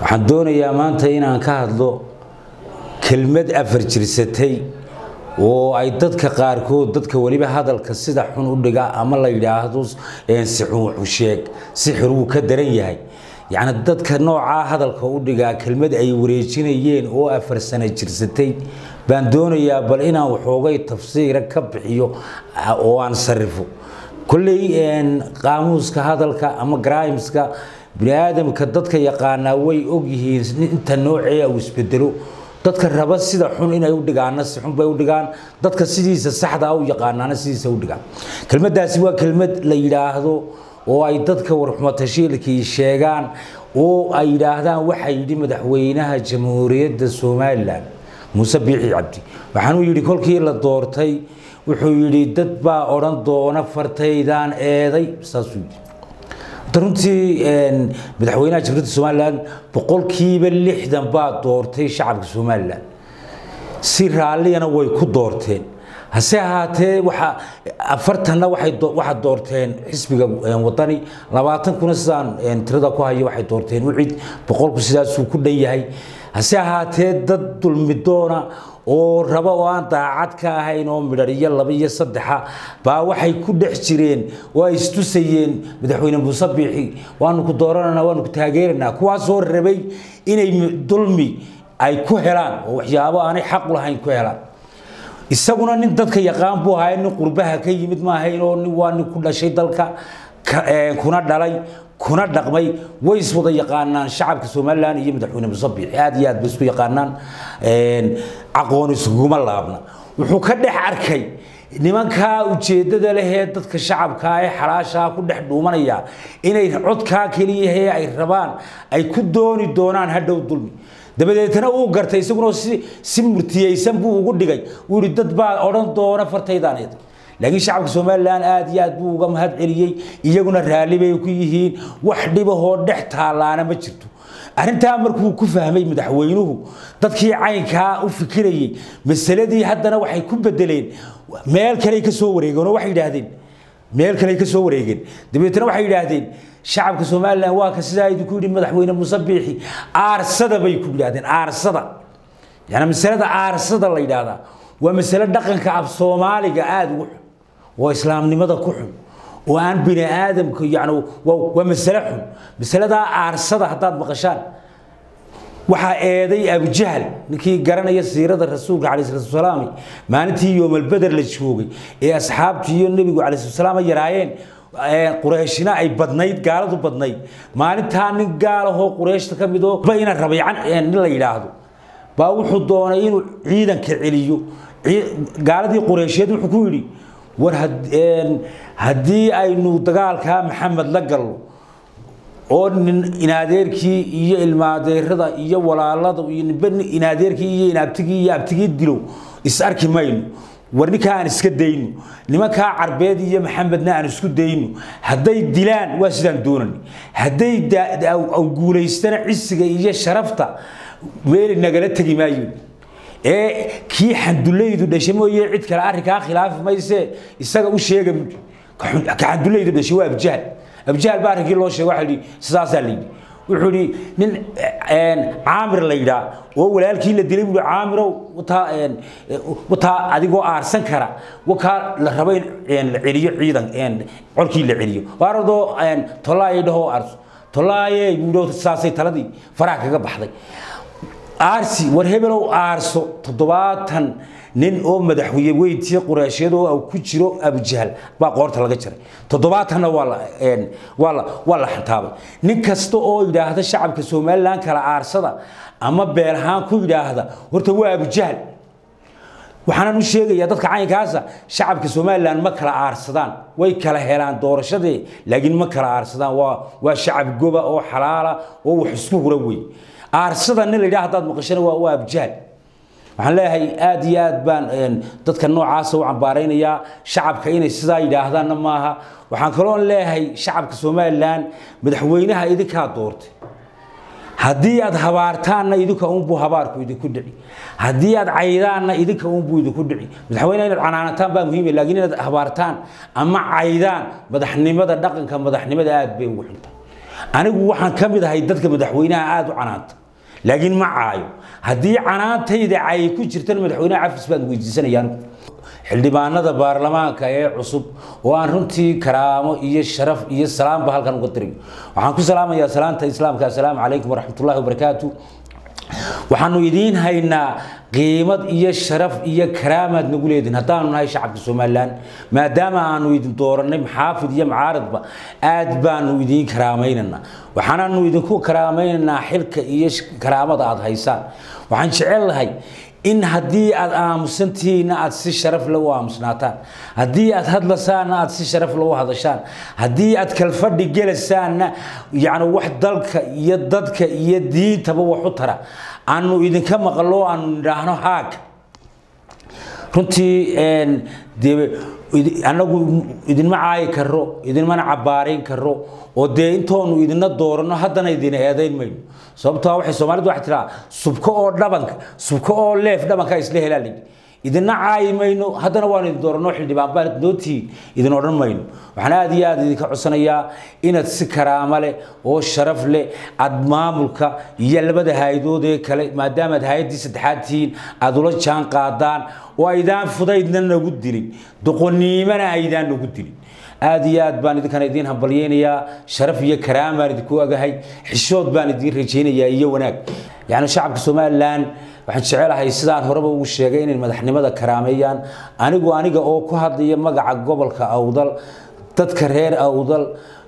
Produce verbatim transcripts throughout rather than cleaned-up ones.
waxaan doonayaa maanta inaan ka hadlo kelmad afar jirsatay oo ay dadka qaarkood dadka waliba hadalka sida xun u dhiga ama la yiraahdo een si xun u sheeg si xiruu ka daran yahay yaani dadka nooca hadalka u dhiga kelmad ay wareejinayeen oo afar sano jirsatay baan doonayaa bal inaan waxoogay tafsiir ka bixiyo oo aan sarifo kulli een qaamuuska hadalka ama crimeska bini'aadamka dadka yaqaana way og yihiin inta noocee uu isbedelo dadka raba sida xun inay u dhigaan si xun bay u dhigaan dadka sidiisa saxda ah u yaqaanana sidiisa u dhigaan kelmadaasi waa kelmad la yiraahdo oo ay dadka warxumatashiilkii sheegaan oo ay yiraahdaan waxa yidhi madaxweynaha jamhuuriyadda Soomaaliland Muuse Biixi Cabdi waxaan uu yidhi kolkii la doortay wuxuu yidhi dad baa oran doona fartaydan eeday saasuu yidhi runtii een madaxweynaha jamhuuriyadda Soomaaliland boqolkiiba lixdan baa doortay shacabka Soomaaliland si raaliyana way ku doorteen hase ahaatee waxa afartan waxay waxa doorteen xisbiga wadani labaatan kuna sidaan tirada ku hayo waxay doorteen wixii boqolku sidaas uu ku dhan yahay hase ahaatee dad dulmidoona oo raba oo aan daacad ka ahayn oo midhariyo laba iyo saddex baa waxay ku dhex jireen oo ay istusayeen madaxweyne Muuse Biixi waanu ku dooranana waanu ku taageeranaa kuwaas oo rabay inay dulmi ay ku helaan oo waxyaabo aan xaq u lahayn ku helaan isaguna nin dadka yaqaan buu ahaa in qurbaha ka yimid ma ahayn oo nin waa nin ku dhashay dalka kuna dhalay kuna dhaqmay way iswada yaqaanaan shacabka Soomaaliland iyo madaxweyne Muuse Biixi aad iyo aad bay isku yaqaanaan een aqoon isuguma laabna wuxuu ka dhex arkay nimanka ujeedada leh ee dadka shacabka ay xalaasha ku dhex dhuumanaya inay codka kaliya ay rabaan ay ku dooni doonaan hadhow dulmi dabadeetna uu gartay isaguna si si murtiyaysan buu ugu dhigay uu yiri dad baa oran doona fartaydan eeday laakiin shacabka Soomaaliland aad iyo aad buu uga mahad celiyay iyaguna raali bay ku yihiin wax dhibahoo dhex taalaana ma jirto arinta markuu ku fahmay madaxweynuhu dadkii caynka u fikirayay masaladii haddana waxay ku bedeleen meel kale ka soo wareegeen waxay yiraahdeen meel kale ka soo wareegeen dabeetna waxay yiraahdeen shacabka Soomaaliland waa ka sidaa ay ku yiri madaxweyne Muuse Biixi aarsada bay ku yiraahdeen aarsada yaani masalada aarsada la yiraahdaa waa mas'alad dhaqanka af Soomaaliga aad ugu waa islaamnimada ku xun oo aan bini aadamku yaani waa mas'ala xun mas'alada aarsada hadaad maqashaan waxa eeday Abu Jahl ninkii garanaya siirada rasuulka kaleey salaam maalintii yoomal badr la joogay ee asxaabtii iyo nabiga kaleey salaam yaraayeen qurayshina ay badnayd gaaladu badnayd maalinta nin gaalaho qurayshta kamid oo bayna rabiican in la yiraahdo baa wuxuu doonay inuu ciidanka celiyo gaaladii quraysheed wuxuu ku yiri war hadii aynu dagaalka Maxamed la galno oo inaadeerkii iyo ilmaadeerada iyo walaalada iyo inaadeerkii iyo inaabtigii iyo abtigii dilo is arki mayno warnika aan iska deyno nimanka carbeed iyo Maxamedna aan isku deyno haday dilaan waa sidaan doonani haday guuleystana cisiga iyo sharafta weel nagala tagi maayo ee kii xandulaydu dhashay mooyee cid kale arrinka khilaaf mayse isaga u sheegay ka xandulaydu dhashay waa Abu Jahl Abu Jahl baa arrinkii loo sheegay waxa yiri sidaas la yiri wuxuu yiri nin een Aamir la yiraahdo oo walaalkii la dilay buu Aamirow wata een wata adigoo aarsan kara waka la rabay in la celiyo ciidan een colkii la celiyo waarado een tolaaye dhaho arso tolaaye buu saasay taladii faraha kaga baxday aarsi war hebelow aarso toddobaatan nin oo madaxweyne weydii quraysheed oo ku jiro Abu Jahl baa qoorta laga jaray toddobaatan wala een wala wala xataabay nin kasta oo yiraahdo shacabka Soomaaliland kala aarsada ama beerhaan ku yiraahdo horta waa Abu Jahl waxaan u sheegayaa dadka caynkaasa shacabka Soomaaliland ma kala aarsadaan way kala helaan doorashadii laakiin ma kala aarsadaan waa waa shacab goba oo xalaala oo wax isku hura way aarsada nin la yiraahdo maqashana waa Abu Jahl waxaan leeyahay aad iyo aad baan dadka noocaas oo cambaaraynaya shacabka inay sidaa yiraahdaan maaha waxaan kaloo leeyahay shacabka Soomaaliland madaxweynaha idinka doortay hadii aad habaartaana idinka uun buu habaarku idinku dhici hadii aad caydaana idinka uun buu idinku dhici madaxweynaha inaad canaanataan baa muhiim laakiin inaad habaartaan ama caydaan madaxnimada dhaqanka madaxnimada aad bay ugu xuntaa anigu waxaan ka mid ahay dadka madaxweynaha aad u canaanta laakiin ma caayo haddii canaantayda ay ku jirtaan madaxweynaha cafis baan weydiisanayaan xildhibaanada baarlamaanka ee cusub oo aan runtii karaamo iyo sharaf iyo salaam ba halkan uga diray waxaan ku salaamayaa salaanta islaamka assalaamu calaykum waraxmatullaahi wabarakaatu waxaanu idiin haynaa qiimad iyo sharaf iyo karaamad nagu leedin haddaanu nahay shacabka Soomaaliland maadaama aanu idin dooranay maxaafid iyo macaaradba aad baanu idiin karaameynaa waxaanu idinku karaameynaa xilka iyo karaamada aad haysaan waxaan jecelahay in haddii aad aamusantiina aad si sharaf leh u aamusnaataan haddii aad hadlasaan aad si sharaf leh u hadashaan haddii aad kalfadhi gelasaan yaani wax dalka iyo dadka iyo diintaba wax u tara aanu idinka maqlo aanu nidhaahno haag runtii een anagu idinma caayi karo idinmana cabaareyn karo oo dee intoonu idina doorano haddana idin eedayn mayno sababtoo waxay Soomaalidu wax tiraa subka oo dhabanka subka oo leef dhabanka isla helaalay idina caayi mayno haddana waan idin doorano xildhibaan baan doontii idin oran mayno waxaan aad iyo aad idinka codsanayaa inaad si karaamo leh oo sharaf leh aad maamulka iyo labada hay'adood ee kale maadaama hay'adii saddexaad tihiin aad ula jaan qaadaan oo aydaan fudaydna nagu dilin doqoniimana aydaan nagu dilin aad iyo aad baan idinkan idin hambalyeynaya sharaf iyo karaamo baan idinku agahay xishood baan idin rajeynayaa iyo wanaag yaani shacabka Soomaaliland waxaan jecelahay sidaan horeba ugu sheegay in madaxnimada karaameeyaan anigu aniga oo ku hadlaya magaca gobolka Awdal dadka reer Awdal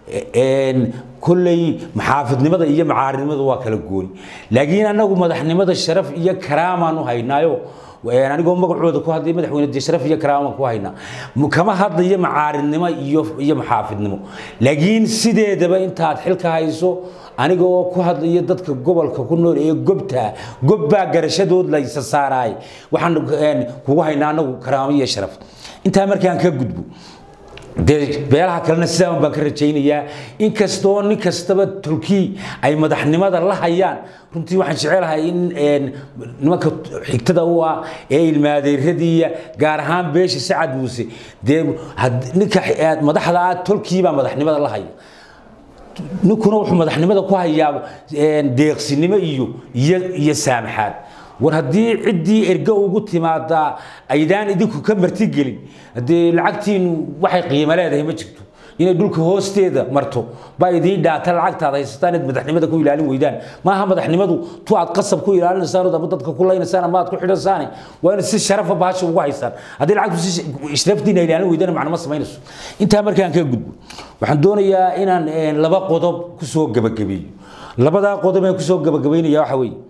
een kullay maxaafidnimada iyo macaaridnimada waa kala gooni laakiin anagu madaxnimada sharaf iyo karaamo aanu haynaayo وأنا أقول مقعود كوا هذه مدح وين الشرف هي كرامة كوا هنا كما هذا يم عارض نما يف يم حافظ نما لكن سيد دبا أنت هتحلك هايسو أنا أقول كوا هذا يدك قبل ككونور إيه قبتها قبة قرشدود ليس ساراي وحن كوا هنا أنا كرامة شرف أنت أمريكان كجدبو ده بيلها كلنا سام بكر تشينيا إن كستون إن كستبت تركي أي مدح نما ده الله هيان runtii waxaan jecelahay in een nimanka xigtada u ah ee ilmaadeeradiya gaar ahaan beesha Saacad Muuse de ninka madaxda Turkiga madaxnimada la hayo ninkuna wuxuu madaxnimada ku hayaa een deeqsinimo iyo iyo saamaxaad war hadii cidii erga ugu timaada aydaan idinku ka marti gelin hadii lacagtiin waxay qiimo leedahay ma jirto inay dhulka hoosteeda marto baa idin dhaata lacagtaada haystaan madaxnimada ku ilaalin weydaan ma aha madaxnimadu tu aad qasab ku ilaalinaysan oo dadka ku leeynaysan ama aad ku xidhansan waa in si sharaf ah baasha ugu haystaan hadii lacagtu si ishraftiina ilaalin weydaan macna ma sameynayso inta markaan ka gudbo waxaan doonayaa inaan laba qodob ku soo gabagabeeyo labada qodob ee ku soo gabagabeynaya waxa weey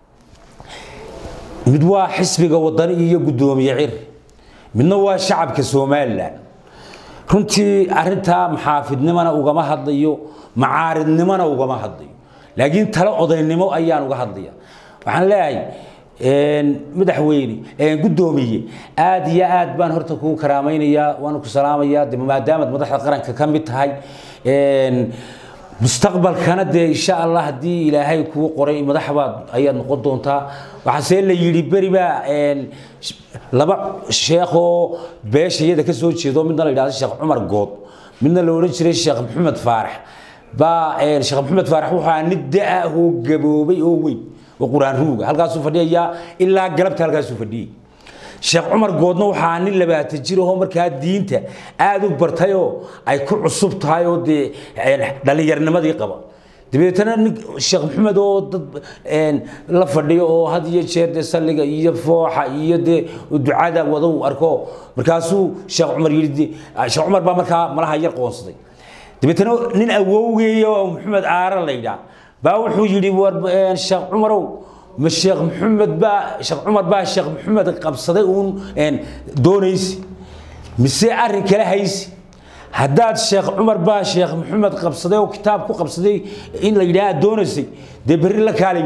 mid waa xisbiga wadani iyo gudoomiye cir midna waa shacabka Soomaaliland runtii arinta maxaafidnimana ugama hadlayo macaaridnimana ugama hadlayo laakiin talo odaynimo ayaan uga hadlaya waxaan leeyahay een madaxweyne een gudoomiye aad iyo aad baan horta ku karaameynaya waan ku salaamayaa maadaama madaxda qaranka ka mid tahay een mustaqbalkana de insha Allah hadii ilaahay ku qoray madaxbaad ayaad noqon doontaa waxa see la yiri bariba een laba sheekho beeshayada ka soo jeedo midna la yiraahdo Sheekh Umar Good midna la oran jiray Sheekh Maxamed Faarax ba een Sheekh Maxamed Faarax waxa nidaa oo gaboobay oo weyn oo quraan ruuga halkaas uu fadhiyaa ilaa galabta halkaas uu fadhiyay Sheekh Umar Goodna waxa nin labaatan jir oo markaa diinta aad u bartay oo ay ku cusub tahay oo de dhalinyarnimadii qaba dibeetana Sheekh Maxamed oo dad een la fadhiyo oo had iyo jeer de saliga iyo fooxa iyo de ducada wada u arko markaasuu Sheekh Umar yiri Sheekh Umar ba markaa malaha yar qoonsaday dibeetana nin awowgeeyo Maxamed Aara leeyda ba wuxuu yiri war Sheekh Umar ما الشيخ محمد با الشيخ عمر با الشيخ محمد قبصدي اون ان دونيس مسي ارن كلا هيس هداد الشيخ عمر با الشيخ محمد قبصدي وكتاب كو قبصدي ان لا يرا دونيسي دي بري لا كالي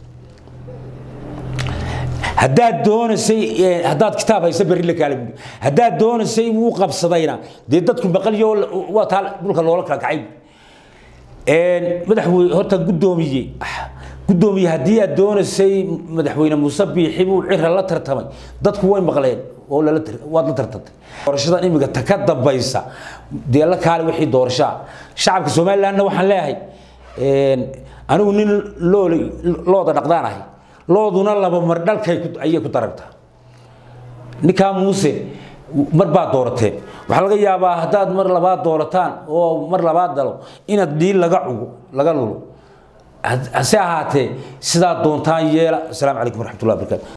هداد دونيسي هداد كتاب هيس بري لا كالي هداد دونيسي و قبصدينا دي ددكم بقليو وا تال دولka loola kala kacay een madaxweyne horta gudoomiye gudoomiye hadii aad doonaysay madaxweyne Muuse Biixi uu cir la tartamay dadku way maqleen oo la waad la tartantay doorashada imiga ta ka dambaysa dee la kaali wixii doorasha shacabka Soomaaliland waxaan leeyahay anigu nin looda dhaqdaanahay looduna laba mar dhalkay ayay ku daragtaa ninka muuse mar baa dooratay waxa laga yaabaa hadaad mar labaad doorataan oo mar labaad dalo inaad diil laga cugo laga lulo hase ahaatee sidaa doontaan yeela. Assalaamu calaykum waraxmatullaahi wabarakaatuh.